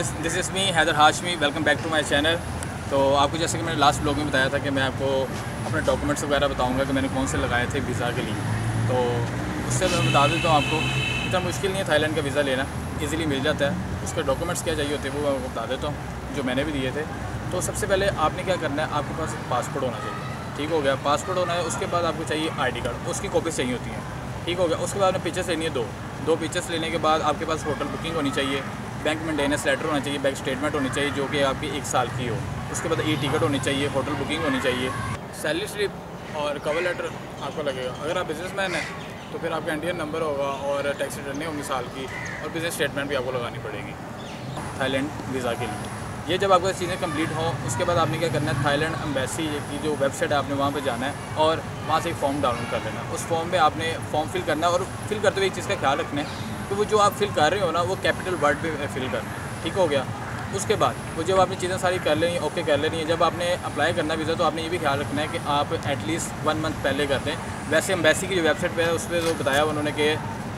Guys, this is me Haider Hashmi. Welcome back to my channel. तो आपको जैसे कि मैंने लास्ट ब्लॉग में बताया था कि मैं आपको अपने डॉक्यूमेंट्स वगैरह बताऊंगा कि मैंने कौन से लगाए थे वीज़ा के लिए। तो उससे मैं बता देता हूँ आपको, इतना मुश्किल नहीं है थाईलैंड का वीज़ा लेना, इजीली मिल जाता है। उसके डॉक्यूमेंट्स क्या चाहिए होते हैं वो मैं आपको बता देता हूँ, जो मैंने भी दिए थे। तो सबसे पहले आपने क्या करना है, आपके पास एक पासपोर्ट होना चाहिए। ठीक हो गया, पासपोर्ट होना है। उसके बाद आपको चाहिए ID कार्ड, उसकी कॉपीज चाहिए होती हैं। ठीक हो गया। उसके बाद में पिक्चर्स लेनी है दो पिक्चर्स लेने के बाद आपके पास होटल बुकिंग होनी चाहिए, बैंक मेंटेनेंस लेटर होना चाहिए, बैंक स्टेटमेंट होनी चाहिए जो कि आपकी 1 साल की हो। उसके बाद टिकट होनी चाहिए, होटल बुकिंग होनी चाहिए, सैलरी स्लिप और कवर लेटर आपको लगेगा। अगर आप बिजनेसमैन हैं तो फिर आपका इंडियन नंबर होगा और टैक्स रिटर्न होंगी साल की, और बिजनेस स्टेटमेंट भी आपको लगानी पड़ेगी थाईलैंड वीज़ा के लिए। ये जब आपको चीज़ें कंप्लीट हों उसके बाद आपने क्या करना है, थाईलैंड एम्बेसी की जो वेबसाइट है आपने वहाँ पे जाना है और वहाँ से एक फॉर्म डाउनलोड कर लेना है। उस फॉर्म में आपने फॉर्म फिल करना है और फिल करते हुए एक चीज़ का ख्याल रखना है कि वो जो आप फिल कर रहे हो ना वो कैपिटल वर्ड पे फिल करना है। ठीक हो गया। उसके बाद वो जब आपने चीज़ें सारी कर लेनी, ओके कर लेनी है, जब आपने अप्लाई करना वीज़ा तो आपने ये भी ख्याल रखना है कि आप एटलीस्ट 1 मंथ पहले कर दें। वैसे एम्बेसी की जो वेबसाइट पर है उस पर जो बताया उन्होंने कि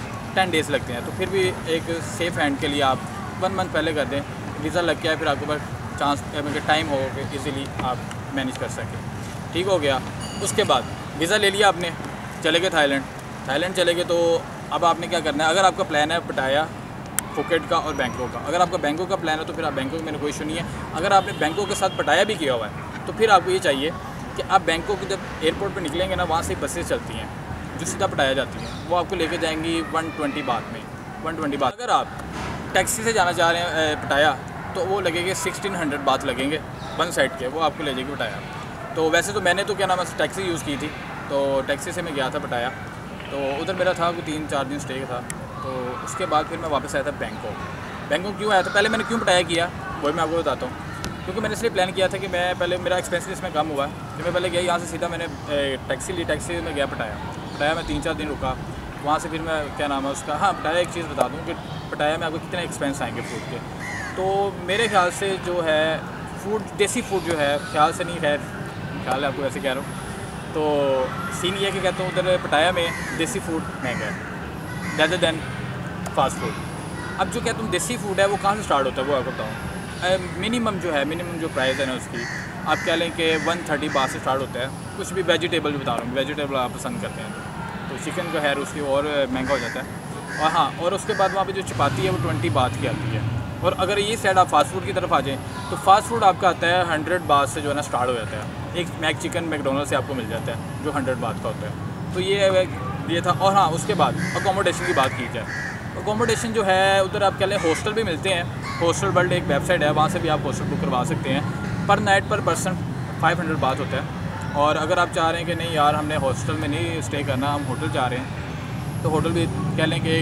10 डेज़ लगते हैं, तो फिर भी एक सेफ़ हैंड के लिए आप 1 मंथ पहले कर दें। वीज़ा लग गया है फिर आपके पास चांस टाइम हो कि इजीली आप मैनेज कर सकें। ठीक हो गया। उसके बाद वीज़ा ले लिया आपने, चले गए थाईलैंड चले गए। तो अब आपने क्या करना है, अगर आपका प्लान है पटाया, फुकेट का और बैंकॉक का, अगर आपका बैंकॉक का प्लान है तो फिर आप बैंकॉक में कोई इशू नहीं है। अगर आपने बैंकॉक के साथ पटाया भी किया हुआ है तो फिर आपको ये चाहिए कि आप बैंकॉक जब एयरपोर्ट पर निकलेंगे ना, वहाँ से बसेस चलती हैं जो सीधा पटाया जाती हैं, वो आपको लेके जाएंगी 120 बात में, 120 बात। अगर आप टैक्सी से जाना चाह रहे हैं पटाया तो वो लगेंगे 1600 बात लगेंगे वन साइड के, वो आपको ले जाएगी पटाया। तो वैसे तो मैंने तो क्या नाम है टैक्सी यूज़ की थी, तो टैक्सी से मैं गया था पटाया। तो उधर मेरा था कोई 3-4 दिन स्टे था। तो उसके बाद फिर मैं वापस आया था बैंकॉक क्यों आया था, पहले मैंने क्यों पटाया किया वही मैं आपको बताता हूँ। क्योंकि मैंने इसलिए प्लान किया था कि मैं पहले मेरा एक्सपेंस इसमें कम हुआ कि मैं पहले गया यहाँ से सीधा मैंने टैक्सी ली, टैक्सी में गया पटाया मैं 3-4 दिन रुका वहाँ से। फिर मैं क्या नाम है उसका, हाँ पटाया एक चीज़ बता दूँ कि पटाया में आपको कितने एक्सपेंस आएंगे फूड के। तो मेरे ख्याल से जो है फूड, देसी फूड जो है, ख्याल से नहीं, खैर ख्याल है आपको वैसे कह रहा हूँ, तो सीन ये कि कहता हूँ उधर पटाया में देसी फूड महंगा है रैदर दैन फास्ट फूड। अब जो कहता हूँ देसी फूड है वो कहाँ से स्टार्ट होता है वो आपको बताऊँ। मिनिमम जो प्राइस है ना उसकी, आप कह लें कि 130 बात से स्टार्ट होता है। कुछ भी वेजिटेबल भी बता रहा हूँ, वेजिटेबल आप पसंद करते हैं तो चिकन का खैर उसकी और महंगा हो जाता है। और हाँ, और उसके बाद वहाँ पे जो चपाती है वो 20 बात की आती है। और अगर ये साइड आप फास्ट फूड की तरफ आ जाएँ तो फास्ट फूड आपका आता है 100 बात से जो है ना स्टार्ट हो जाता है। एक मैक चिकन मैकडोनल्ड से आपको मिल जाता है जो 100 बात का होता है। तो ये था। और हाँ, उसके बाद अकोमोडेशन की बात की जाए, अकोमोडेशन जो है उधर आप कह लें हॉस्टल भी मिलते हैं। हॉस्टल वर्ल्ड एक वेबसाइट है, वहाँ से भी आप हॉस्टल बुक करवा सकते हैं। पर नाइट पर पर्सन 500 बात होता है। और अगर आप चाह रहे हैं कि नहीं यार हमने हॉस्टल में नहीं स्टे करना, हम होटल चाह रहे हैं, तो होटल भी कह लें कि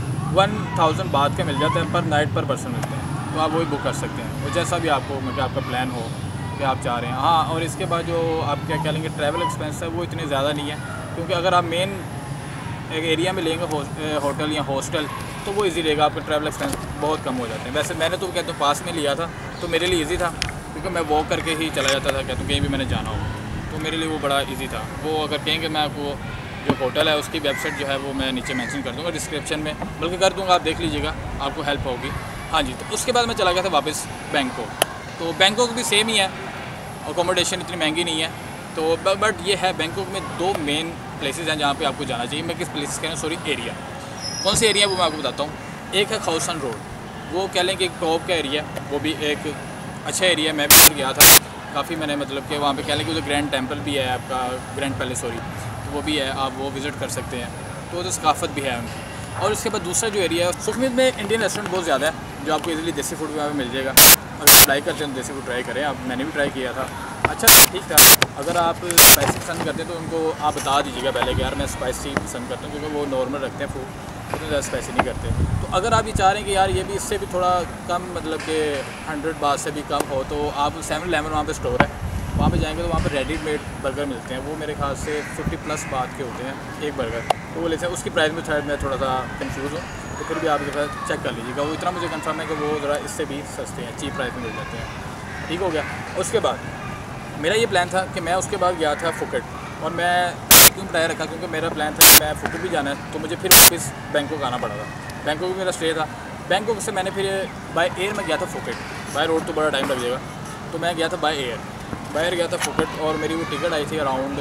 1000 बात का मिल जाता है, पर नाइट पर पर्सन मिलते हैं, तो आप वही बुक कर सकते हैं। वो जैसा भी आपको मतलब आपका प्लान हो कि आप चाह रहे हैं। हाँ, और इसके बाद जो आप क्या कह लेंगे ट्रैवल एक्सपेंस है वो इतने ज़्यादा नहीं है, क्योंकि अगर आप मेन एक एरिया में लेंगे होटल या हॉस्टल तो वो इजी रहेगा, आपका ट्रैवल एक्सपेंस बहुत कम हो जाते हैं। वैसे मैंने तो कहता हूँ पास में लिया था तो मेरे लिए इजी था, क्योंकि मैं वॉक करके ही चला जाता था, कहता हूँ कहीं भी मैंने जाना हो तो मेरे लिए वो बड़ा इजी था। वो अगर कहेंगे मैं आपको जो होटल है उसकी वेबसाइट जो है वो मैं नीचे मेंशन कर दूँगा डिस्क्रिप्शन में, बल्कि कर दूँगा, आप देख लीजिएगा, आपको हेल्प होगी। हाँ जी। तो उसके बाद मैं चला गया था वापस बैंकॉक। तो बैंकॉक भी सेम ही है, अकोमोडेशन इतनी महंगी नहीं है। तो बट ये है बैंकॉक में 2 मेन प्लेसेस हैं जहाँ पे आपको जाना चाहिए। मैं किस प्लेसेस कह रहा हूँ, सॉरी एरिया, कौन से एरिया वो मैं आपको बताता हूँ। एक है खा सान रोड, वो कह लें कि एक टॉप का एरिया, वो भी एक अच्छा एरिया। मैं भी गया था काफ़ी, मैंने मतलब कि वहाँ पे कह लें कि उधर ग्रैंड टेम्पल भी है, आपका ग्रैंड पैलेस सॉरी, तो वो भी है, आप वो विज़िट कर सकते हैं। तो उधर सकाफत भी है उनकी। और उसके बाद दूसरा जो एरिया है सुखमीत में इंडियन रेस्टोरेंट बहुत ज़्यादा है, जो आपको इजीली देसी फूड वहाँ पे मिल जाएगा। अगर ट्राई करते हैं तो देसी फूड ट्राई करें आप, मैंने भी ट्राई किया था, अच्छा ठीक था। अगर आप स्पाइसी पसंद करते हैं तो उनको आप बता दीजिएगा पहले कि यार मैं स्पाइसी पसंद करता हूँ, क्योंकि वो नॉर्मल रखते हैं फूड, उतना ज़्यादा स्पाइसी नहीं करते। तो अगर आप ये चाह रहे हैं कि यार ये भी इससे भी थोड़ा कम, मतलब कि 100 बात से भी कम हो, तो आप 7-11 वहाँ पे स्टोर है, वहाँ पे जाएंगे तो वहाँ पे रेडीमेड बर्गर मिलते हैं। वो मेरे ख्याल से 50+ बात के होते हैं एक बर्गर, तो वो लेते हैं। उसकी प्राइस में शायद मैं थोड़ा सा कंफ्यूज हूँ, तो फिर भी आप जरा चेक कर लीजिएगा। वो इतना मुझे कंफर्म है कि वो ज़रा इससे भी सस्ते हैं, चीप प्राइस में मिल जाते हैं। ठीक हो गया। उसके बाद मेरा ये प्लान था कि मैं उसके बाद गया था फुकेट, और मैं क्यों पटाया रखा, क्योंकि मेरा प्लान था कि मैं फुकेट भी जाना है, तो मुझे फिर वापस बैंकॉक आना पड़ा था। बैंकॉक में मेरा स्टे था, बैंकॉक से मैंने फिर बाय एयर में गया था फुकेट। बाय रोड तो बड़ा टाइम लग जाएगा, तो मैं गया था बाय एयर गया था फुकेट, और मेरी वो टिकट आई थी अराउंड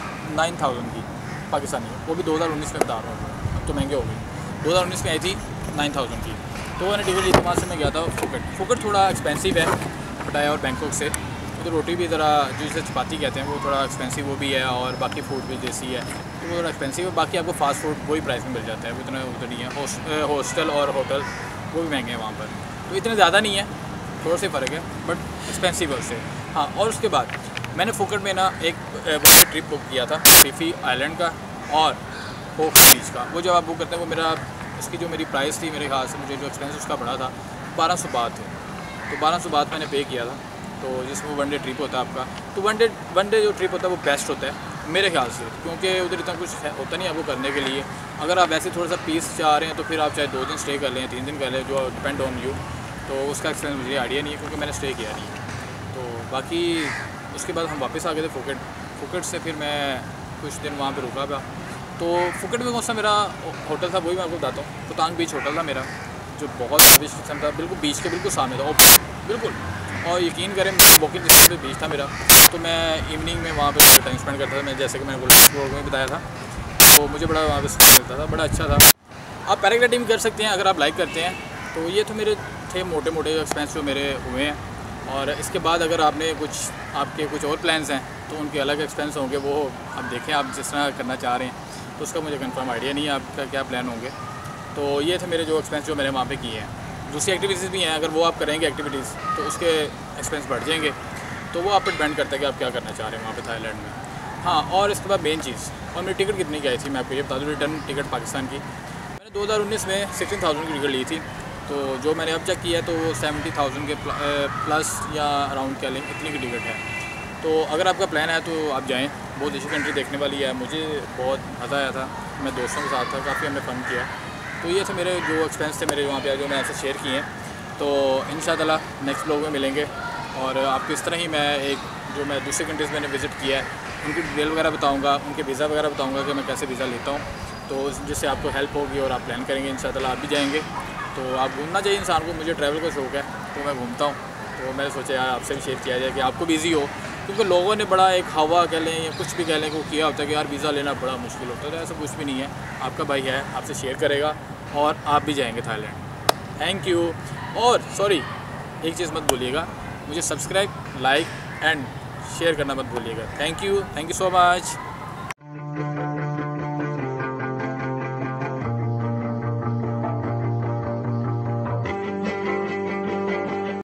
9000 की पाकिस्तानी, वो भी 2019 में बता रहा हूँ, अब तो महंगे हो गए। 2019 में आई थी 9000 की, तो मैंने टिकट ली थी, वहाँ से मैं गया था फुकेट थोड़ा एक्सपेंसिव है पटाया और बैंकॉक से, तो रोटी भी ज़रा जो जिसे चपाती कहते हैं वो थोड़ा एक्सपेंसिव वो भी है, और बाकी फूड भी जैसी है तो वो थोड़ा एक्सपेंसिव है। बाकी आपको फास्ट फूड वही प्राइस में मिल जाता है, वो इतना उधर नहीं है। हॉस्टल और होटल वो भी महंगे हैं वहाँ पर, तो इतने ज़्यादा नहीं है, थोड़ा सा फ़र्क है, बट एक्सपेंसिव है उससे। हाँ, और उसके बाद मैंने फुकेट में ना एक ट्रिप बुक किया था फीफी आइलैंड का और होक बीच का। वो जब आप बुक करते हैं वो मेरा इसकी जो मेरी प्राइस थी मेरे ख्याल से मुझे जो एक्सपेंस उसका पड़ा था 1200 बात थे, तो 1200 बात मैंने पे किया था। तो जिसमें वन डे ट्रिप होता है आपका, तो वन डे जो ट्रिप होता है वो बेस्ट होता है मेरे ख्याल से, क्योंकि उधर इतना कुछ होता नहीं आपको करने के लिए। अगर आप वैसे थोड़ा सा पीस चाह रहे हैं तो फिर आप चाहे 2 दिन स्टे कर लें, 3 दिन कर लें, जो डिपेंड ऑन यू। तो उसका एक्सपीरियंस मुझे आइडिया नहीं है क्योंकि मैंने स्टे किया नहीं है। तो बाकी उसके बाद हम वापस आ गए थे फुकेट से, फिर मैं कुछ दिन वहाँ पर रुका था। तो फुकेट में कौन सा मेरा होटल था वही मैं आपको बताता हूँ। पुतांग बीच होटल था मेरा, जो बहुत बीच किस्म था, बिल्कुल बीच के बिल्कुल सामने था बिल्कुल, और यकीन करें वॉकिंग डिस्टेंस पे बीच था मेरा। तो मैं इवनिंग में वहाँ पे टाइम स्पेंड करता था, मैं जैसे कि मैंने ब्लॉग में बताया था, तो मुझे बड़ा वहाँ पे स्पेंड मिलता था, बड़ा अच्छा था। आप पैराग्लाइडिंग कर सकते हैं अगर आप लाइक करते हैं। तो ये तो मेरे थे मोटे मोटे एक्सपेंस जो मेरे हुए हैं, और इसके बाद अगर आपने आपके कुछ और प्लान्स हैं तो उनके अलग एक्सपेंस होंगे, वो आप देखें आप जिस तरह करना चाह रहे हैं, तो उसका मुझे कंफर्म आइडिया नहीं है आपका क्या प्लान होंगे। तो ये थे मेरे जो एक्सपेंस जो मैंने वहाँ पे किए हैं। दूसरी एक्टिविटीज़ भी हैं, अगर वो आप करेंगे एक्टिविटीज़ तो उसके एक्सपेंस बढ़ जाएंगे, तो वो आप पर डिपेंड करता है कि आप क्या करना चाह रहे हैं वहाँ पे थाईलैंड में। हाँ, और इसके बाद मेन चीज़, और मेरी टिकट कितनी की आई थी मैं आपको ये बता दूँ। रिटर्न टिकट पाकिस्तान की मैंने 2019 में 16,000 की टिकट ली थी, तो जो मैंने अब चेक किया है तो वो 70,000 के प्लस या अराउंड कह लें इतनी की टिकट है। तो अगर आपका प्लान है तो आप जाएँ, बहुत अच्छी कंट्री देखने वाली है। मुझे बहुत मज़ा आया था, मैं दोस्तों के साथ था, काफ़ी हमने फ़न किया। तो ये थे मेरे जो एक्सपेंस थे मेरे वहाँ पे जो मैं आपसे शेयर किए हैं। तो इंशाअल्लाह नेक्स्ट ब्लॉग में मिलेंगे, और आपको इस तरह ही मैं जो मैं दूसरी कंट्रीज़ मैंने विज़िट किया है उनकी डिटेल वगैरह बताऊँगा, उनके वीज़ा वगैरह बताऊँगा कि मैं कैसे वीज़ा लेता हूँ, तो जिससे आपको हेल्प होगी और आप प्लान करेंगे इंशाअल्लाह आप भी जाएँगे। तो आप घूमना चाहिए इंसान को, मुझे ट्रैवल का शौक़ है तो मैं घूमता हूँ, तो मैंने सोचा यार आपसे भी शेयर किया जाए कि आपको भी ईज़ी हो, क्योंकि लोगों ने बड़ा एक हवा कह लें या कुछ भी कह लें को किया होता है कि यार वीज़ा लेना बड़ा मुश्किल होता है, तो ऐसा कुछ भी नहीं है। आपका भाई है, आपसे शेयर करेगा और आप भी जाएंगे थाईलैंड। Thank you. और सॉरी, एक चीज़ मत भूलिएगा, मुझे सब्सक्राइब, लाइक एंड शेयर करना मत भूलिएगा। Thank you so much.